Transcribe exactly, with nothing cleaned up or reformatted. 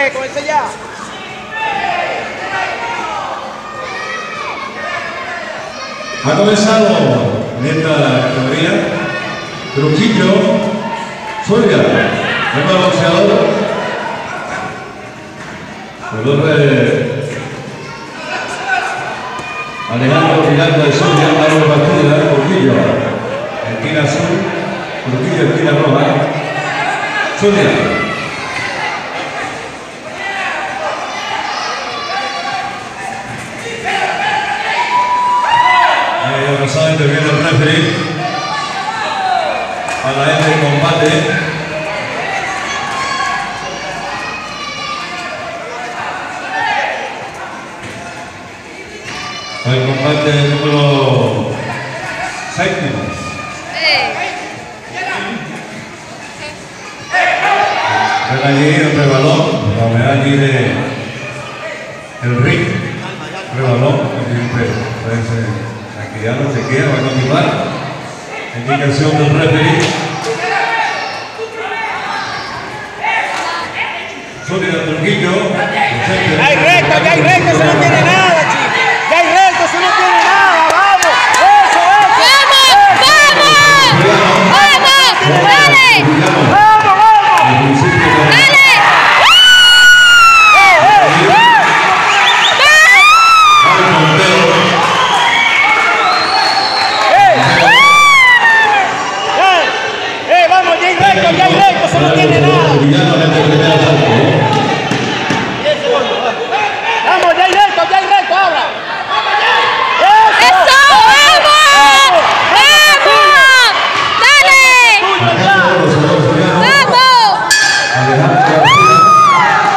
Comience, comience ya. Ha comenzado en esta categoría Trujillo Zulia, el boxeador, color de Alejandro Miranda de Zulia, Álvaro Batida, Trujillo, esquina azul, Trujillo, esquina roja, Zulia. Pasado interviene el referee para este combate. El combate número séptimo. Ven allí el rebalón, la medalla allí de el ring. Rebalón, parece. Que ya no se queda, va a continuar. Indicación del referee. Zulia Trujillo. Ya hay recto, ya hay recto, eso no tiene nada, chicos. Ya hay recto, eso no tiene nada. Vamos. Eso, eso. ¡Vamos! ¡Vamos! ¡Dale! Vamos, vamos. ¡Dale! Ya hay recto, eso no tiene nada. Vamos, ya hay recto, ya hay recto, ahora. ¡Eso! ¡Vamos! ¡Vamos! ¡Dale! ¡Vamos!